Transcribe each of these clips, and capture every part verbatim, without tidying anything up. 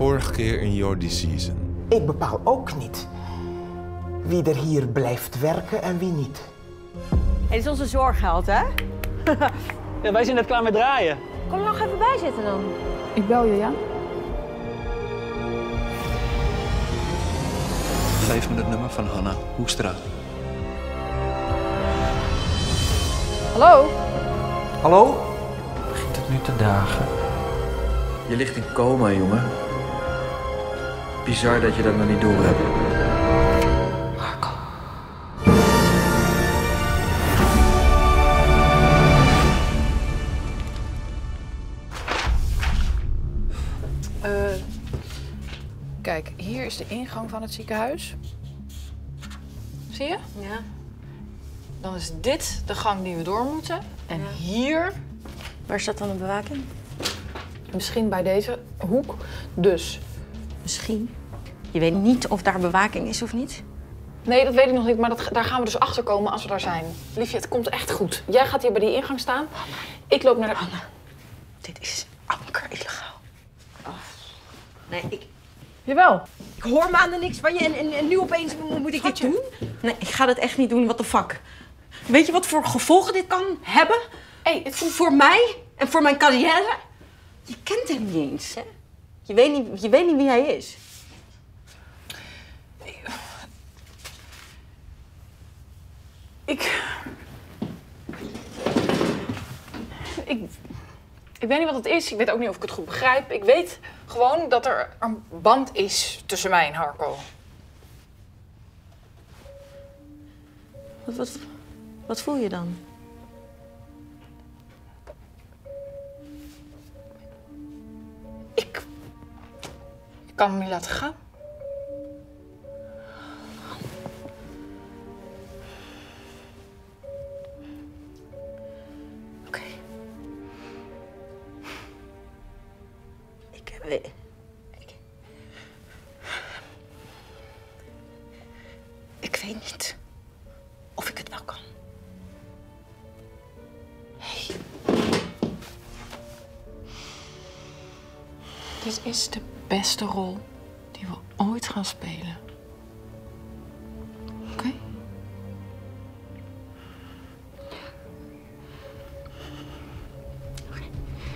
vorige keer in Your Season. Ik bepaal ook niet wie er hier blijft werken en wie niet. Hey, dit is onze zorggeld, hè? Ja, wij zijn net klaar met draaien. Kom er nog even bij zitten dan. Ik bel je, ja? Geef me het nummer van Hanna Hoekstra. Hallo? Hallo? Begint het nu te dagen? Je ligt in coma, jongen. Bizar dat je dat nog niet door hebt. Marco. Uh, kijk, hier is de ingang van het ziekenhuis. Zie je? Ja. Dan is dit de gang die we door moeten. En ja. Hier... Waar staat dan de bewaking? Misschien bij deze hoek. Dus... Misschien. Je weet niet of daar bewaking is of niet? Nee, dat weet ik nog niet, maar dat, daar gaan we dus achter komen als we daar zijn. Liefje, het komt echt goed. Jij gaat hier bij die ingang staan. Ik loop naar de... Anne, dit is anker illegaal. Oh. Nee, ik... Jawel. Ik hoor maanden niks van je en, en, en nu opeens moet ik Schatje. dit doen? Nee, ik ga dit echt niet doen. What the fuck? Weet je wat voor gevolgen dit kan hebben? Hey, het komt... Voor mij en voor mijn carrière? Je kent hem niet eens, hè? Je weet niet, je weet niet wie hij is. Ik... Ik... Ik weet niet wat het is. Ik weet ook niet of ik het goed begrijp. Ik weet gewoon dat er een band is tussen mij en Harco. Wat, wat, wat voel je dan? Ik... Ik kan hem niet laten gaan. Oké. Ik, ik... Ik weet niet of ik het wel kan. Hey. Dit is de beste rol die we ooit gaan spelen. Oké? Okay? Oké.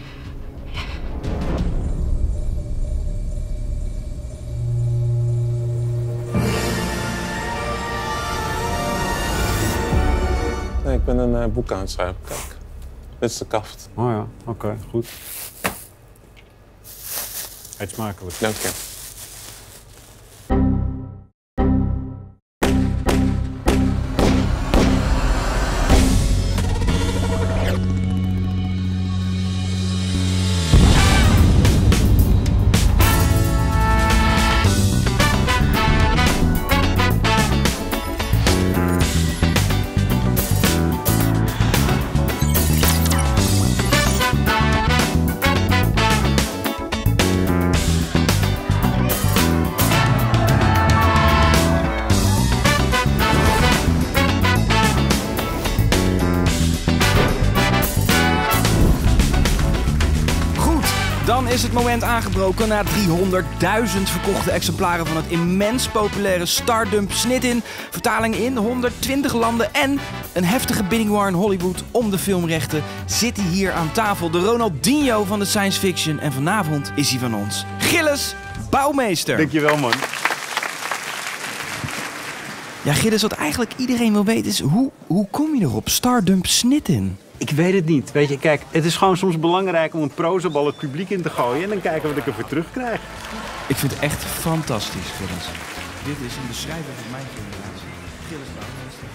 Nee, ik ben een uh, boek aan het schrijven. Kijk, dit is de kaft. Oh ja, oké, okay, goed. Eet smakelijk. Dank je. Dan is het moment aangebroken. Na driehonderdduizend verkochte exemplaren van het immens populaire Stardump Snit-In, vertaling in honderdtwintig landen en een heftige bidding war in Hollywood om de filmrechten, zit hij hier aan tafel. De Ronaldinho van de science fiction. En vanavond is hij van ons. Gilles Bouwmeester. Dankjewel, man. Ja, Gilles, wat eigenlijk iedereen wil weten is, hoe, hoe kom je erop? Stardump Snit-In? Ik weet het niet. Weet je, kijk, het is gewoon soms belangrijk om een prozabal het publiek in te gooien en dan kijken wat ik ervoor terugkrijg. Ik vind het echt fantastisch, Gilles. Dit is een beschrijving van mijn generatie. Gilles Bouwmeester.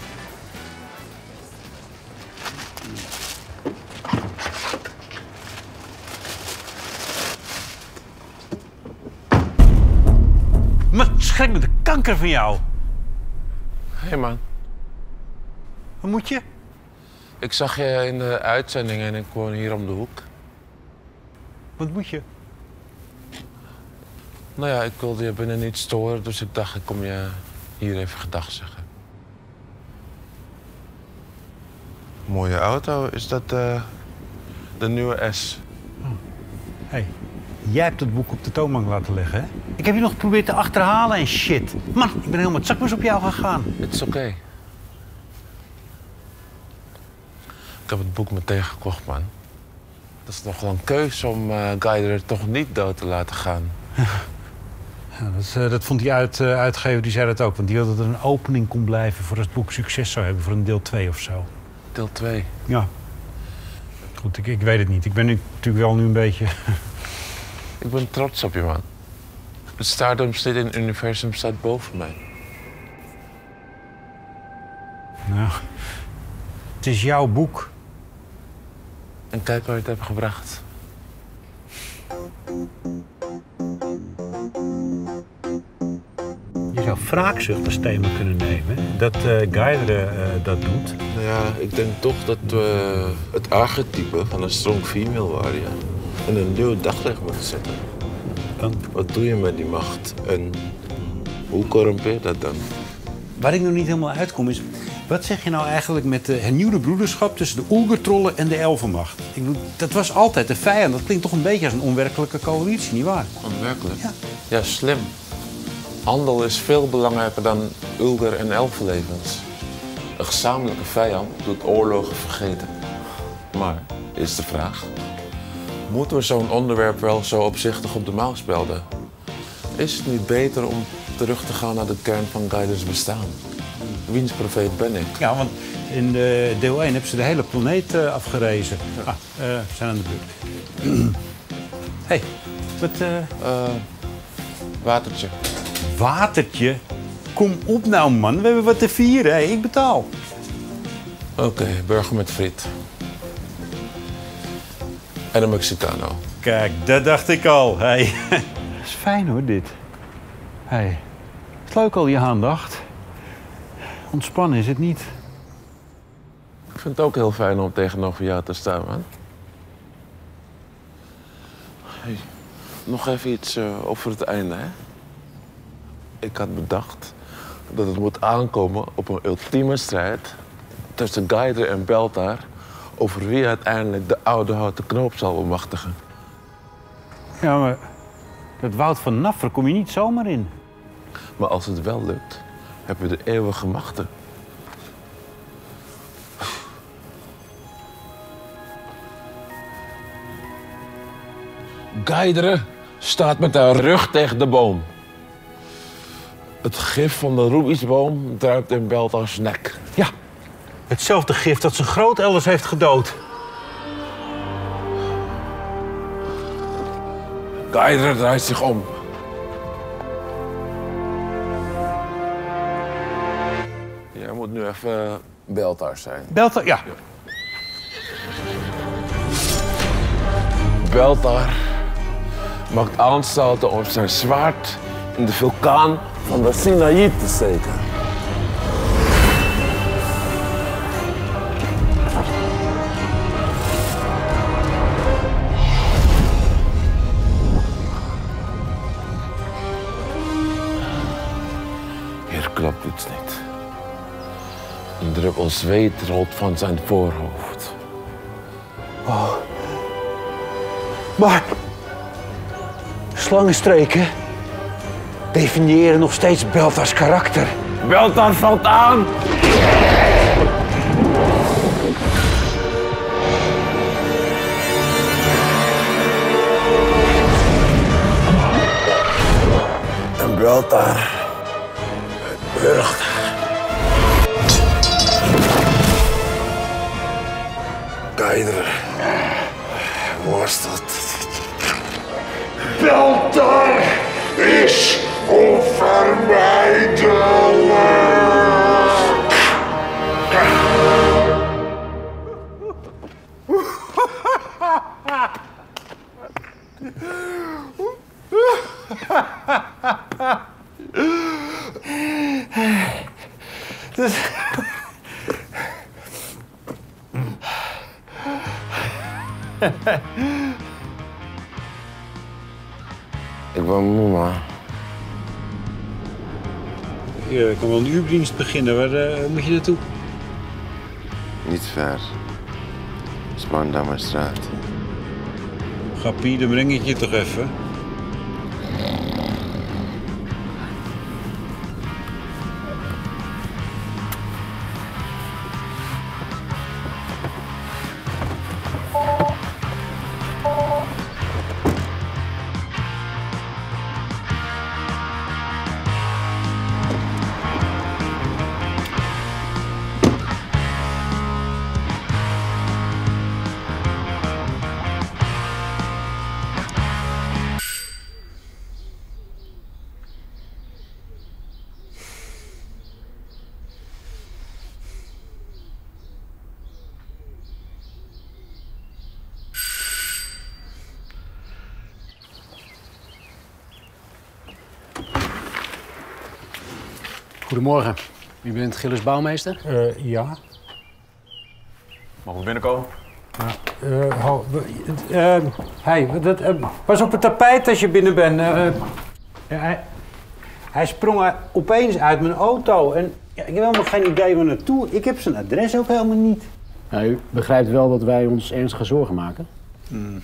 Maar schrik me de kanker van jou. Hé hey man. Wat moet je? Ik zag je in de uitzending en ik woon hier om de hoek. Wat moet je? Nou ja, ik wilde je binnen niet storen, dus ik dacht ik kom je hier even gedag zeggen. Mooie auto, is dat uh, de nieuwe S? Oh. Hey, Jij hebt het boek op de toonbank laten leggen, hè? Ik heb je nog geprobeerd te achterhalen en shit. Man, ik ben helemaal met zakmes op jou gegaan. Het is oké. Okay. Ik heb het boek meteen gekocht, man. Dat is nog wel een keuze om uh, Guyder toch niet dood te laten gaan. Ja, dat, uh, dat vond die uit, uh, uitgever, die zei dat ook. Want die wilde dat er een opening kon blijven voor als het boek succes zou hebben. Voor een deel twee of zo. Deel twee? Ja. Goed, ik, ik weet het niet. Ik ben nu natuurlijk wel nu een beetje... Ik ben trots op je, man. Het Stardom Snit-in-universum staat boven mij. Nou, het is jouw boek. En kijk waar je het hebt gebracht. Je zou wraakzucht als thema kunnen nemen. Dat uh, Guyder uh, dat doet. Nou ja, ik denk toch dat we het archetype van een strong female warrior in een nieuw daglicht moeten zetten. Dan? Wat doe je met die macht en hoe corrumpeert dat dan? Waar ik nog niet helemaal uitkom is... Wat zeg je nou eigenlijk met de hernieuwde broederschap tussen de Oelgertrollen en de Elfenmacht? Ik bedoel, dat was altijd de vijand. Dat klinkt toch een beetje als een onwerkelijke coalitie, nietwaar? Onwerkelijk? Ja. Ja, slim. Handel is veel belangrijker dan Ulger- en elfenlevens. Een gezamenlijke vijand doet oorlogen vergeten. Maar, is de vraag... moeten we zo'n onderwerp wel zo opzichtig op de mouw spelden? Is het niet beter om terug te gaan naar de kern van Guyders bestaan? Wiens profeet ben ik? Ja, want in uh, deel één hebben ze de hele planeet uh, afgerezen. Ja. Ah, uh, we zijn aan de beurt. Hé, hey, wat... Uh... Uh, watertje. Watertje? Kom op nou, man. We hebben wat te vieren. Hey, ik betaal. Oké, okay, burger met friet. En een Mexicano. Kijk, dat dacht ik al. Hey. Dat is fijn hoor, dit. Hey. Het is leuk al je aandacht. Ontspannen is het niet. Ik vind het ook heel fijn om tegenover jou te staan, man. Hey, nog even iets uh, over het einde, hè? Ik had bedacht dat het moet aankomen op een ultieme strijd tussen Guyder en Beltar over wie uiteindelijk de oude houten knoop zal bemachtigen. Ja, maar dat woud van Naffer kom je niet zomaar in. Maar als het wel lukt, hebben we de eeuwige machten. Guyder staat met haar rug tegen de boom. Het gif van de Rubiesboom druipt in Beltars nek. Ja, hetzelfde gif dat zijn grootouders heeft gedood. Guyder draait zich om. Jij moet nu even Beltar zijn. Beltar, ja. Beltar maakt aanstalten om zijn zwaard in de vulkaan van de Sinaïd te steken. Hier klopt iets niet. Een druppel zweet rolt van zijn voorhoofd. Oh. Maar slangenstreken definiëren nog steeds Beltars karakter. Beltar valt aan! En Beltar wurgt haar. Guyder worstelt. Beltar is onvermijdelijk. Ik ben moe, man. Ja, ik kan wel een uurdienst beginnen. Waar uh, moet je naartoe? Niet ver. Sparendammerstraat. Gappie, dan breng ik je toch even. Goedemorgen. U bent Gilles Bouwmeester? Uh, ja. Mag we binnenkomen? Uh, ho, uh, hey, dat, uh, pas op het tapijt als je binnen bent. Uh, uh, hij, hij sprong opeens uit mijn auto en ja, ik heb helemaal geen idee waar naartoe. Ik heb zijn adres ook helemaal niet. Nou, u begrijpt wel dat wij ons ernstige zorgen maken? Mm.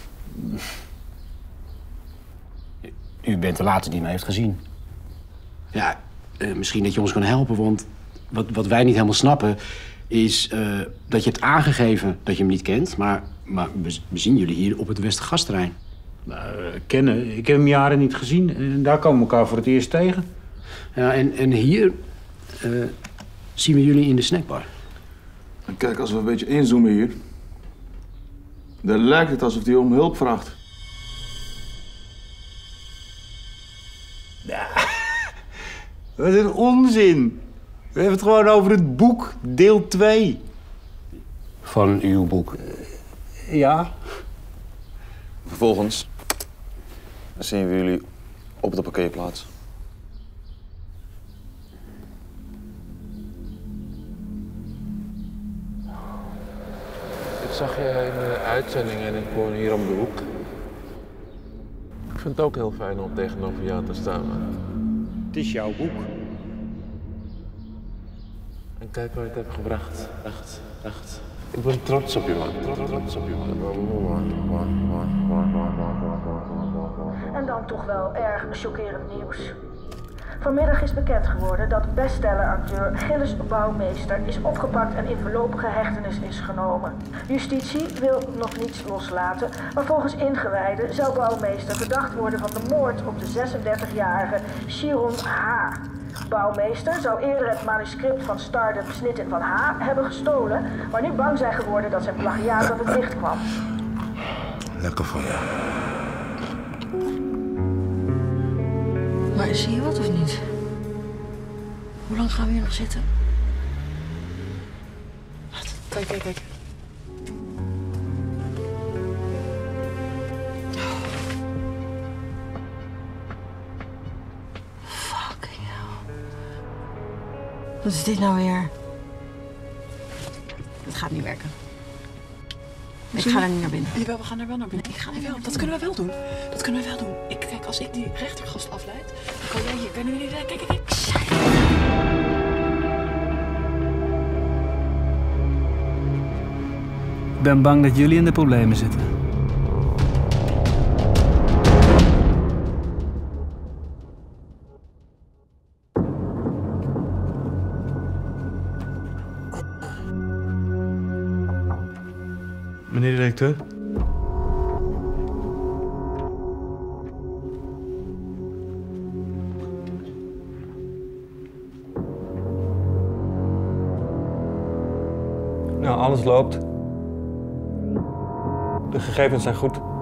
U bent de laatste die mij heeft gezien. Ja, uh, misschien dat je ons kan helpen, want wat, wat wij niet helemaal snappen is uh, dat je hebt aangegeven dat je hem niet kent, maar, maar we, we zien jullie hier op het Westergasterrein. Nou, kennen. Ik heb hem jaren niet gezien en daar komen we elkaar voor het eerst tegen. Ja, en, en hier uh, zien we jullie in de snackbar. En kijk, als we een beetje inzoomen hier, dan lijkt het alsof hij om hulp vraagt. Ja, wat een onzin. We hebben het gewoon over het boek, deel twee. Van uw boek? Uh, ja. Vervolgens zien we jullie op de parkeerplaats. Ik zag je in de uitzending en ik woon hier om de hoek. Ik vind het ook heel fijn om tegenover jou te staan. Het is jouw boek. En kijk waar je het hebt gebracht. Echt, echt. Ik ben trots op je, man. Trots op je, man. En dan toch wel erg chockerend nieuws. Vanmiddag is bekend geworden dat bestseller-acteur Gilles Bouwmeester is opgepakt en in voorlopige hechtenis is genomen. Justitie wil nog niets loslaten, maar volgens ingewijden zou Bouwmeester verdacht worden van de moord op de zesendertigjarige Chiron H. Bouwmeester zou eerder het manuscript van Stardump Snittin van H. hebben gestolen, maar nu bang zijn geworden dat zijn plagiaat op het licht kwam. Lekker van je. Maar zie je wat of niet? Hoe lang gaan we hier nog zitten? Kijk, kijk, kijk. Fucking hell. Wat is dit nou weer? Het gaat niet werken. Ik ga er niet naar binnen. Jawel, we gaan er wel naar binnen. Ik ga er wel. Dat kunnen we wel doen. Dat kunnen we wel doen. Ik, kijk, als ik die rechtergast afleid, dan kan jij hier. Kijk, kijk, kijk, kijk, kijk. Ik ben bang dat jullie in de problemen zitten. Meneer de directeur? Nou, alles loopt. De gegevens zijn goed.